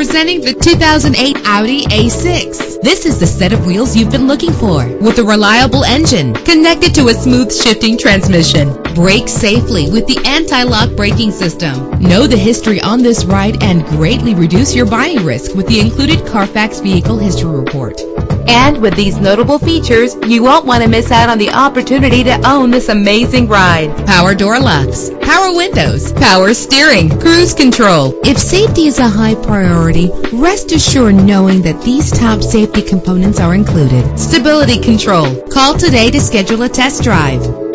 Presenting the 2008 Audi A6. This is the set of wheels you've been looking for, with a reliable engine connected to a smooth shifting transmission. Brake safely with the anti-lock braking system. Know the history on this ride and greatly reduce your buying risk with the included Carfax Vehicle History Report. And with these notable features, you won't want to miss out on the opportunity to own this amazing ride. Power door locks, power windows, power steering, cruise control. If safety is a high priority, rest assured knowing that these top safety components are included. Stability control. Call today to schedule a test drive.